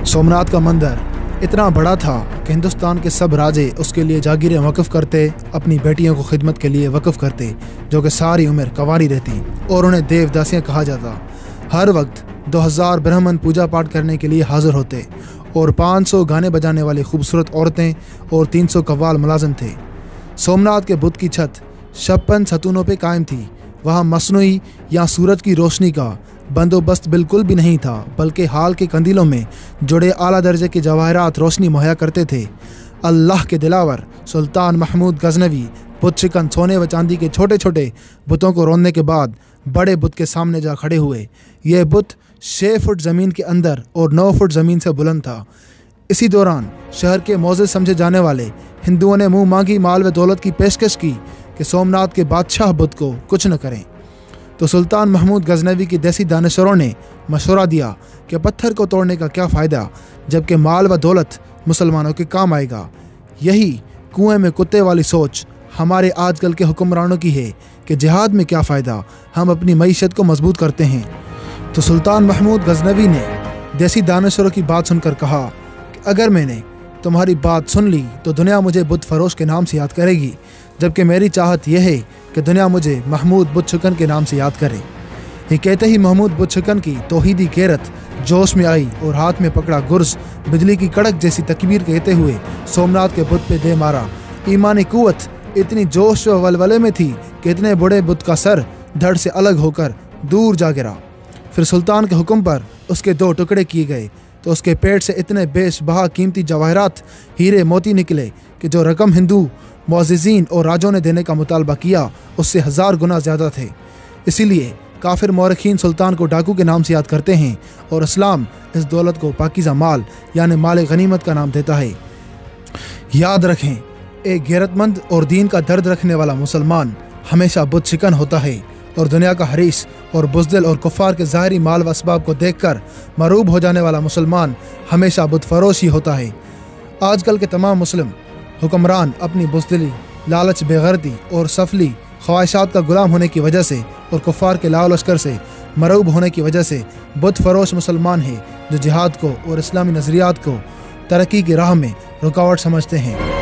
सोमनाथ का मंदिर इतना बड़ा था कि हिंदुस्तान के सब राजे उसके लिए जागीरें वक़्फ़ करते, अपनी बेटियों को खिदमत के लिए वक़्फ़ करते, जो कि सारी उम्र कंवारी रहती और उन्हें देवदासियाँ कहा जाता। हर वक्त 2000 ब्राह्मण पूजा पाठ करने के लिए हाज़िर होते और 500 गाने बजाने वाली खूबसूरत औरतें और 300 कव्वाल मुलाजिम थे। सोमनाथ के बुत की छत 56 सतूनों पे कायम थी। वहाँ मसनूई या सूरज की रोशनी का बंदोबस्त बिल्कुल भी नहीं था, बल्कि हाल के कंदीलों में जुड़े आला दर्जे के जवाहरात रोशनी मुहैया करते थे। अल्लाह के दिलावर सुल्तान महमूद गजनवी बुत शिकन सोने व चांदी के छोटे छोटे बुतों को रोनने के बाद बड़े बुत के सामने जा खड़े हुए। यह बुत 6 फुट ज़मीन के अंदर और 9 फुट ज़मीन से बुलंद था। इसी दौरान शहर के मौज़िज़ समझे जाने वाले हिंदुओं ने मुँह मांगी माल व दौलत की पेशकश की कि सोमनाथ के बादशाह बुत को कुछ न करें। तो सुल्तान महमूद गजनवी की देसी दानिशरों ने मशवरा दिया कि पत्थर को तोड़ने का क्या फ़ायदा, जबकि माल व दौलत मुसलमानों के काम आएगा। यही कुएं में कुत्ते वाली सोच हमारे आजकल के हुक्मरानों की है कि जिहाद में क्या फ़ायदा, हम अपनी मईशत को मजबूत करते हैं। तो सुल्तान महमूद गजनवी ने देसी दानिशरों की बात सुनकर कहा कि अगर मैंने तुम्हारी बात सुन ली तो दुनिया मुझे बुत फरोश के नाम से याद करेगी, जबकि मेरी चाहत यह है कि दुनिया मुझे महमूद बुत शिकन के नाम से याद करे। ये कहते ही महमूद बुत शिकन की तौहीदी गैरत जोश में आई और हाथ में पकड़ा गुर्ज बिजली की कड़क जैसी तकबीर कहते हुए सोमनाथ के बुत पे दे मारा। ईमानी कुव्वत इतनी जोश व वलवले में थी कि इतने बड़े बुत का सर धड़ से अलग होकर दूर जा गिरा। फिर सुल्तान के हुक्म पर उसके 2 टुकड़े किए गए तो उसके पेट से इतने बेशबहा कीमती जवाहरात हीरे मोती निकले कि जो रकम हिंदू मुअज़्ज़िज़ीन और राजों ने देने का मुतालबा किया उससे 1000 गुना ज़्यादा थे। इसीलिए काफिर मौरखीन सुल्तान को डाकू के नाम से याद करते हैं और इस्लाम इस दौलत को पाकीज़ा माल यानी माल गनीमत का नाम देता है। याद रखें, एक गैरतमंद और दीन का दर्द रखने वाला मुसलमान हमेशा बुत शिकन होता है और दुनिया का हरीस और बुज़दिल और कुफ़ार के ज़ाहिरी माल व असबाब को देखकर मरूब हो जाने वाला मुसलमान हमेशा बुत फरोश ही होता है। आजकल के तमाम मुस्लिम हुक्मरान अपनी बुज़दिली, लालच, बेगैरती और सफली ख्वाहिशात का गुलाम होने की वजह से और कुफ़ार के लाओ लश्कर से मरूब होने की वजह से बुत फरोश मुसलमान है जो जिहाद को और इस्लामी नज़रियात को तरक्की की राह में रुकावट समझते हैं।